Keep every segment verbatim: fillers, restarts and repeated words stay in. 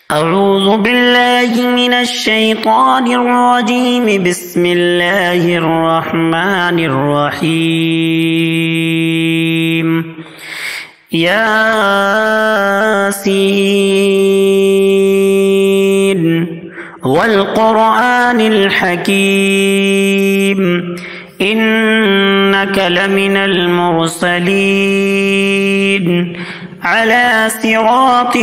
أعوذ بالله من الشيطان الرجيم. بسم الله الرحمن الرحيم. ياسين والقرآن الحكيم إنك لمن المرسلين على صراط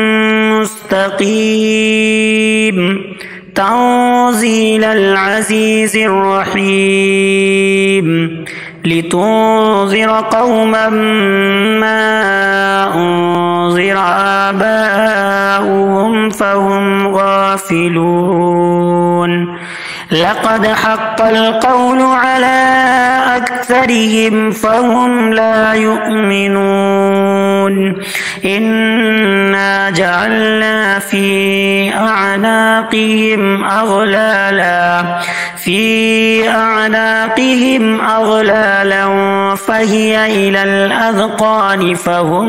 مستقيم تنزيل العزيز الرحيم لتنذر قوما ما أنذر آباؤهم فهم غافلون. لقد حق القول على أكثرهم فهم لا يؤمنون. إنا جعلنا في أعناقهم أغلالا في أعناقهم أغلالا فهي إلى الأذقان فهم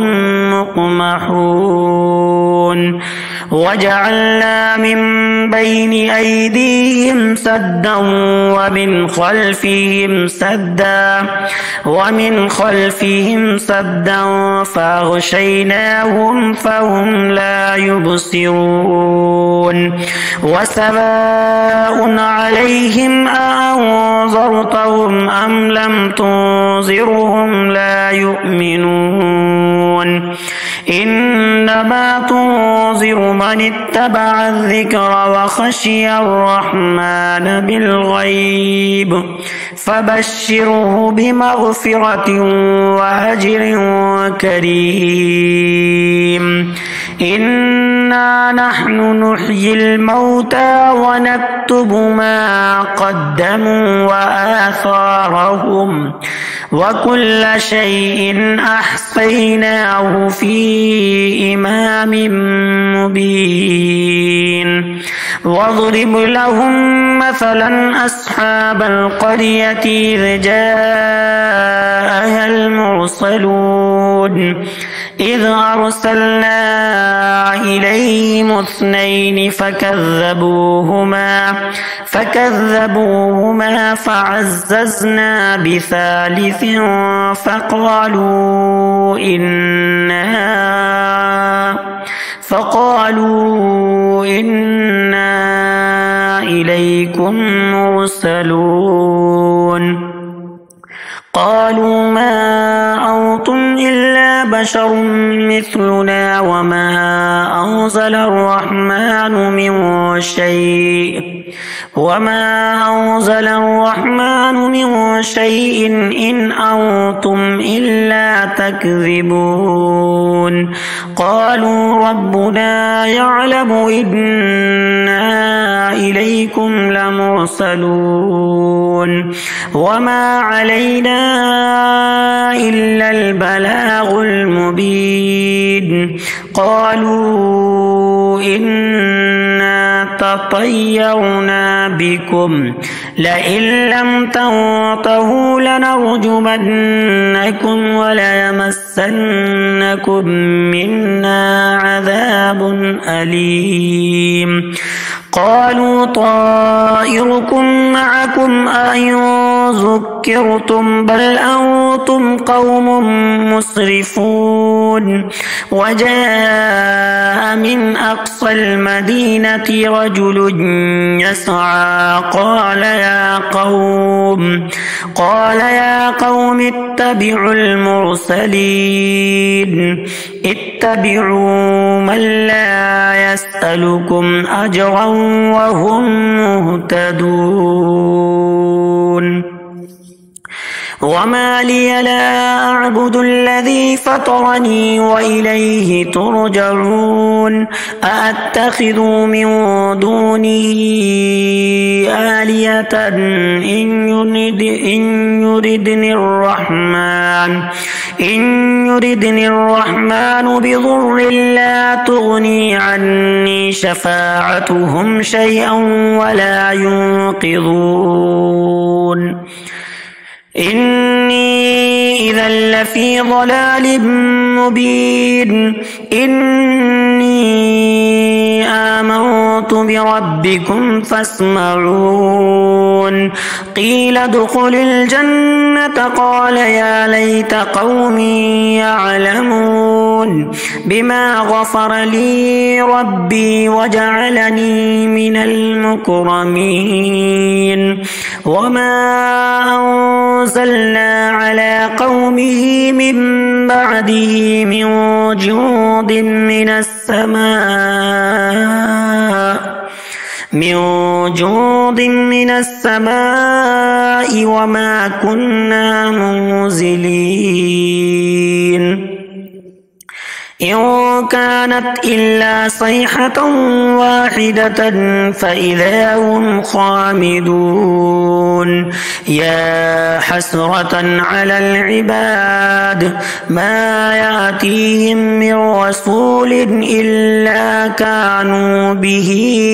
مقمحون. وجعلنا من بين أيديهم سدا ومن خلفهم سدا ومن خلفهم سدا فأغشيناهم فهم لا يبصرون. وسواء عليهم أأنذرتهم أم لم تنذرهم لا يؤمنون. إنما تنذر من اتبع الذكر وخشي الرحمن بالغيب فبشره بمغفرة وأجر كريم. إنا نحن نحيي الموتى ونكتب ما قدموا وآثارهم وكل شيء أحصيناه في إمام مبين. واضرب لهم مثلا أصحاب القرية إذ جاءها المرسلون إذ أرسلنا إليهم اثنين فكذبوهما فكذبوهما فعززنا بثالث فقالوا إنا فقالوا إنا إليكم مرسلون. قالوا ما أنتم إلا بشر مثلنا وما أنزل الرحمن من شيء وما أنزل الرحمن من شيء إن أنتم إلا تكذبون. قالوا ربنا يعلم إنا إليكم لمرسلون وما علينا إلا البلاغ المبين. قالوا إنا تطيرنا بكم لئن لم تنتهوا لنرجمنكم وليمسنكم منا عذاب أليم. قالوا طائركم معكم أئن ذكرتم بل أنتم قوم مسرفون. وجاء من أقصى المدينة رجل يسعى قال يا قوم قال يا قوم اتبعوا المرسلين اتبعوا من لا يسألكم أجرا وهم مهتدون. وما لي لا أعبد الذي فطرني وإليه ترجعون. أأتخذ من دونه آلهة إن يرد إن يردني الرحمن إن يردني الرحمن بضر لا تغني عني شفاعتهم شيئا ولا ينقذون. إني إذا لفي ضلال مبين. إني آمنت بربكم فاسمعون قيل ادخل الجنة قال يا ليت قومي يعلمون بما غفر لي ربي وجعلني من المكرمين وما أنزلنا على قومه من بعده من جود من السماء من جود من السماء وما كنا منزلين إن كانت إلا صيحة واحدة فإذا هم خامدون يا حسرة على العباد ما يأتيهم من رسول إلا كانوا به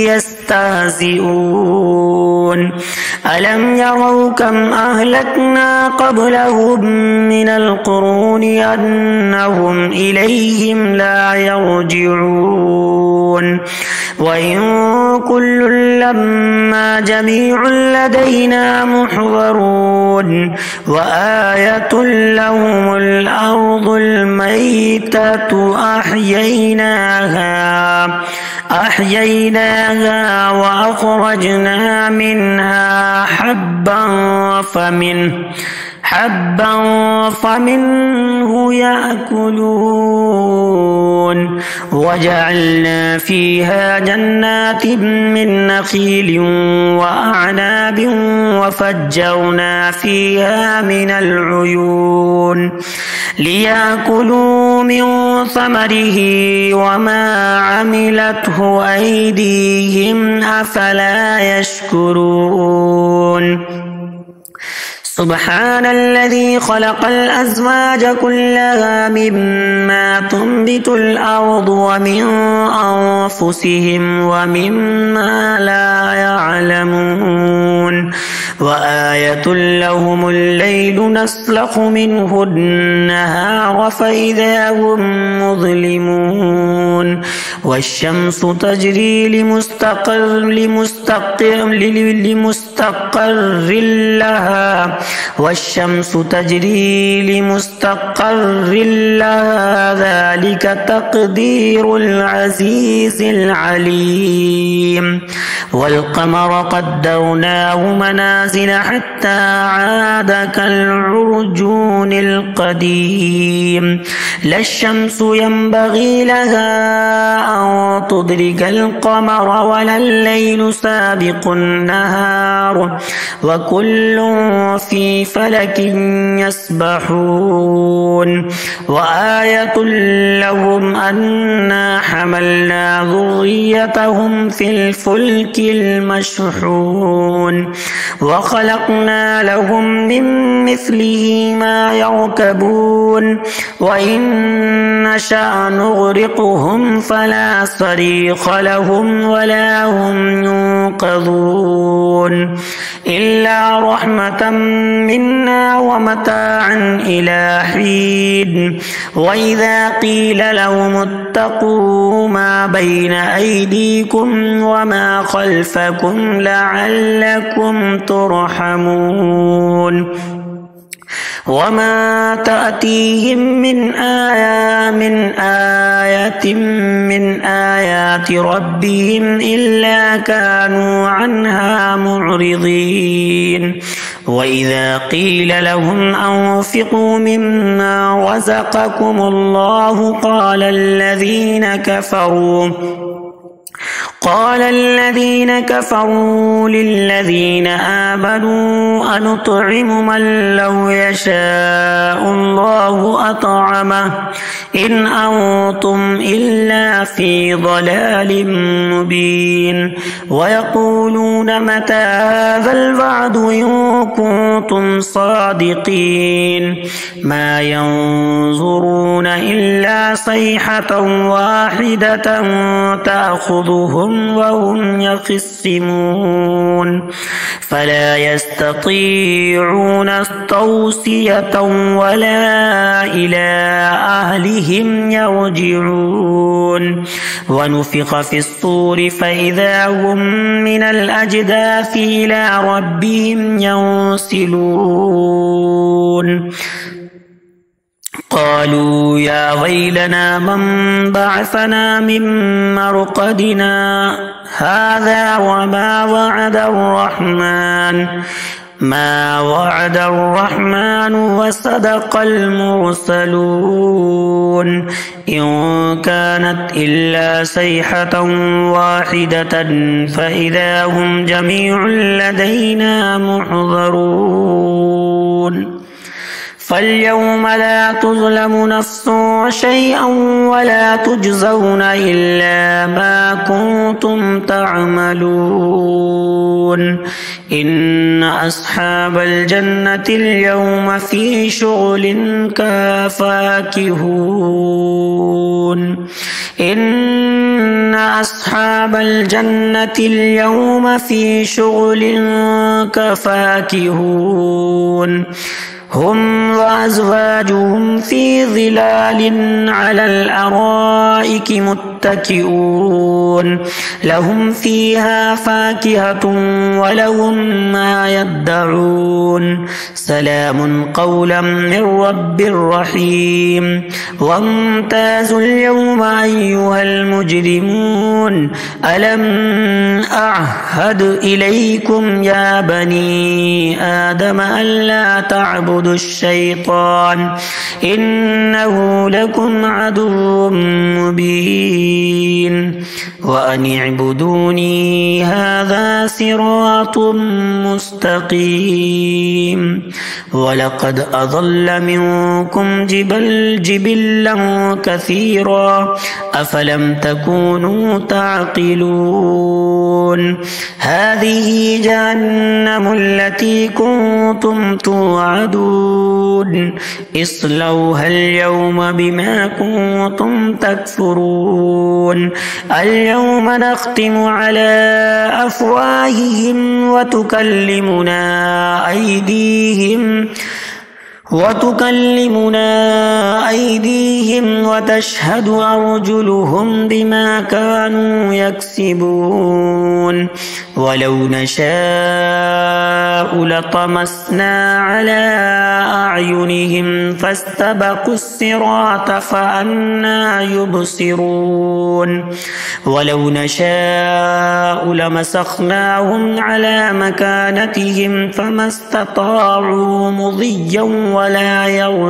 يستهزئون ألم يروا كم أهلكنا قبلهم من القرون أنهم إليهم لا يرجعون وإن كل لما جميع لدينا محضرون وآية لهم الأرض الميتة أحييناها أحييناها وأخرجنا منها حبا فمنه حبا فمنه يأكلون وجعلنا فيها جنات من نخيل وأعناب وفجرنا فيها من العيون ليأكلوا من ثمره وما عملته أيديهم أفلا يشكرون سبحان الذي خلق الأزواج كلها مما تنبت الأرض ومن أنفسهم ومما لا يعلمون وآية لهم الليل نسلخ منه النهار فإذا هم مظلمون والشمس تجري لمستقر لمستقر لمستقر لها والشمس تجري لمستقر لها ذلك تقدير العزيز العليم والقمر قدرناه منازل حتى عاد كالعرجون القديم لا الشمس ينبغي لها أن تدرك القمر ولا الليل سابق النهار وكل في فلك يسبحون وآية لهم أنا حملنا ذريتهم في الفلك المشحون وخلقنا لهم من مثله ما يركبون وإن نشأ نغرقهم فلا صريخ لهم ولا هم ينقذون إلا رحمة منا ومتاعا إلى حين وإذا قيل لهم اتقوا ما بين أيديكم وما خلفكم لعلكم ترحمون وما تأتيهم من آية من آية من آيات ربهم إلا كانوا عنها معرضين وإذا قيل لهم أنفقوا مما رزقكم الله قال الذين كفروا قال الذين كفروا للذين آمنوا أنطعم من لو يشاء الله أطعمه إن أنتم إلا في ضلال مبين ويقولون متى هذا الوعد إن كنتم صادقين ما ينظرون إلا صيحة واحدة تأخذهم بينهم وهم يخصمون فلا يستطيعون توصية ولا إلى أهلهم يرجعون ونفخ في الصور فإذا هم من الأجداث إلى ربهم ينسلون قالوا يا ويلنا من بعثنا من مرقدنا هذا وما وعد الرحمن ما وعد الرحمن وصدق المرسلون إن كانت إلا صيحة واحدة فإذا هم جميع لدينا محضرون فاليوم لا تظلم نفس شيئا ولا تجزون إلا ما كنتم تعملون إن أصحاب الجنة اليوم في شغل فاكهون إن أصحاب الجنة اليوم في شغل فاكهون هم وأزواجهم في ظلال على الأرائك متكئون لهم فيها فاكهة ولهم ما يدعون سلام قولا من رب رحيم وامتازوا اليوم أيها المجرمون ألم أعهد إليكم يا بني آدم ألا تعبدوا الشيطان إنه لكم عدو مبين وأن اعبدوني هذا صراط مستقيم ولقد أضل منكم جبل جبلا كثيرا أفلم تكونوا تعقلون هذه جهنم التي كنتم توعدون اصلوها اليوم بما كنتم تكفرون اليوم نختم على أفواههم وتكلمنا أيديهم وتكلمنا أيديهم وتشهد أرجلهم بما كانوا يكسبون ولو نشاء لطمسنا على أعينهم فاستبقوا الصراط فأنى يبصرون ولو نشاء لمسخناهم على مكانتهم فما استطاعوا مضيا ولا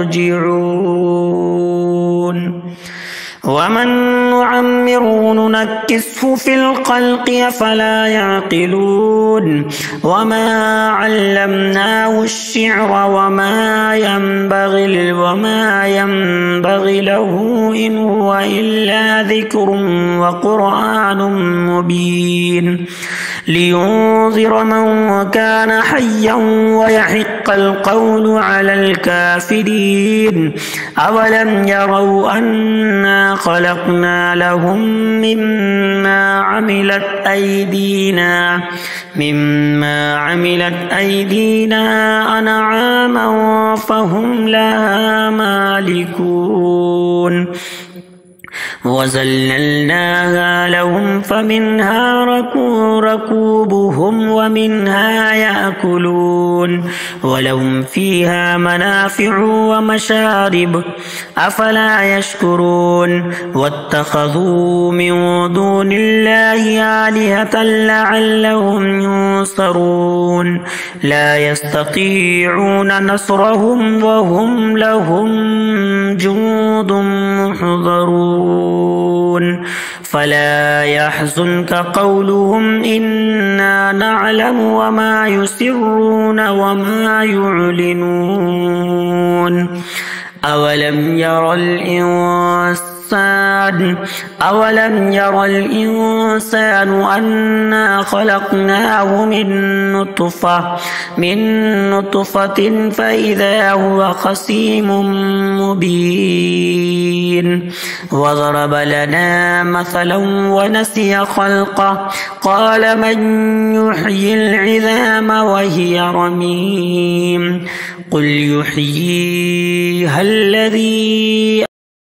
يرجعون ومن نعمره ننكسه في الخلق أفلا يعقلون وما علمناه الشعر وما ينبغي وما ينبغي له إن هو إلا ذكر وقرآن مبين لينذر من كان حيا ويحق القول على الكافرين أولم يروا أنا خلقنا لهم مما عملت أيدينا مما عملت أيدينا أنعاما فهم لها مالكون وزللناها لهم فمنها ركوبهم ومنها يأكلون ولهم فيها منافع ومشارب أفلا يشكرون واتخذوا من دون الله آلهة لعلهم ينصرون لا يستطيعون نصرهم وهم لهم جند محضرون فلا يحزنك قولهم إنا نعلم وما يسرون وما يعلنون أولم ير الإنسان الإنسان أولم ير الإنسان أنا خلقناه من نطفة من نطفة فإذا هو خصيم مبين وضرب لنا مثلا ونسي خلقه قال من يحيي العظام وهي رميم قل يحييها الذي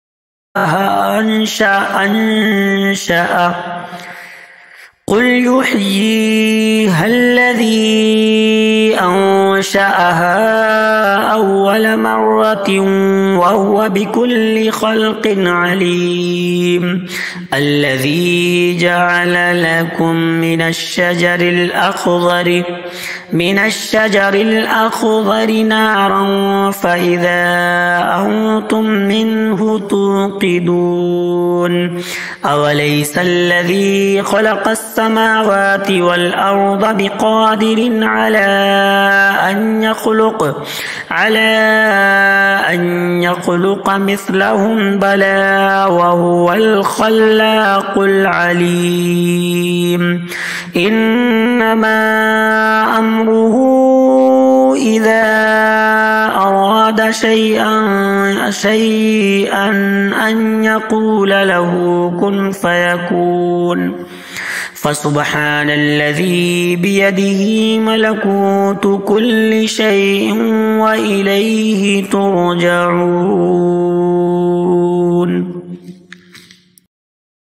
أنشأ أنشأ قل يحييها الذي أنشأها أول مرة وهو بكل خلق عليم الذي جعل لكم من الشجر الأخضر من الشجر الأخضر نارا فإذا أنتم منه توقدون أوليس الذي خلق السماوات والأرض بقادر على أن يخلق على أن يخلق مثلهم بلى وهو الخلاق العليم إنما أمره إذا أراد شيئا شيئا أن يقول له كن فيكون فسبحان الذي بيده ملكوت كل شيء وإليه ترجعون.